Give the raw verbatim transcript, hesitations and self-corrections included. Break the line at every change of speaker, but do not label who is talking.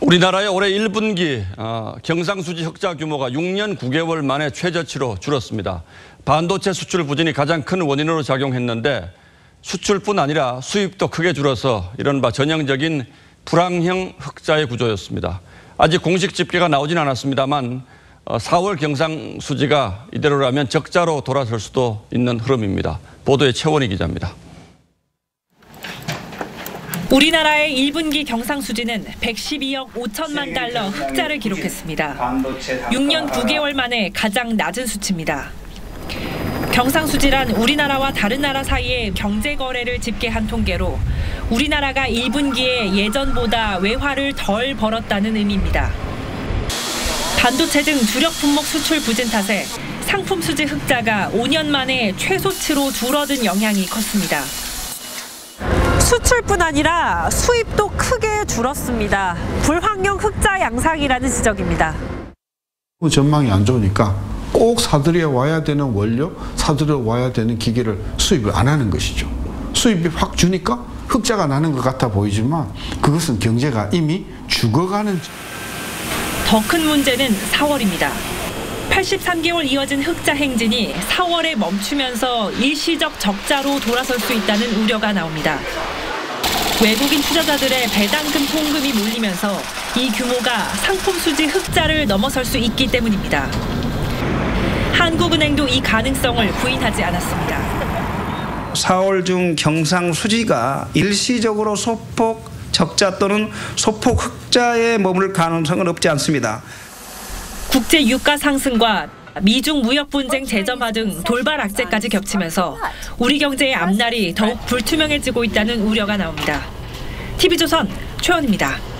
우리나라의 올해 일 분기 어, 경상수지 흑자 규모가 육 년 구 개월 만에 최저치로 줄었습니다. 반도체 수출 부진이 가장 큰 원인으로 작용했는데 수출뿐 아니라 수입도 크게 줄어서 이른바 전형적인 불황형 흑자의 구조였습니다. 아직 공식 집계가 나오진 않았습니다만 사월 경상수지가 이대로라면 적자로 돌아설 수도 있는 흐름입니다. 보도에 최원희 기자입니다.
우리나라의 일 분기 경상수지는 백십이억 오천만 달러 흑자를 기록했습니다. 육 년 구 개월 만에 가장 낮은 수치입니다. 경상수지란 우리나라와 다른 나라 사이의 경제거래를 집계한 통계로 우리나라가 일 분기에 예전보다 외화를 덜 벌었다는 의미입니다. 반도체 등 주력 품목 수출 부진 탓에 상품 수지 흑자가 오 년 만에 최소치로 줄어든 영향이 컸습니다. 수출뿐 아니라 수입도 크게 줄었습니다. 불황형 흑자 양상이라는 지적입니다.
전망이 안 좋으니까 꼭 사들여 와야 되는 원료, 사들여 와야 되는 기계를 수입을 안 하는 것이죠. 수입이 확 주니까 흑자가 나는 것 같아 보이지만 그것은 경제가 이미 죽어가는.
더 큰 문제는 사월입니다. 팔십삼 개월 이어진 흑자 행진이 사월에 멈추면서 일시적 적자로 돌아설 수 있다는 우려가 나옵니다. 외국인 투자자들의 배당금 송금이 몰리면서 이 규모가 상품 수지 흑자를 넘어설 수 있기 때문입니다. 한국은행도 이 가능성을 부인하지 않았습니다.
사월 중 경상수지가 일시적으로 소폭 적자 또는 소폭 흑자에 머물 가능성은 없지 않습니다.
국제 유가 상승과 미중 무역 분쟁 재점화 등 돌발 악재까지 겹치면서 우리 경제의 앞날이 더욱 불투명해지고 있다는 우려가 나옵니다. 티비조선 최원희입니다.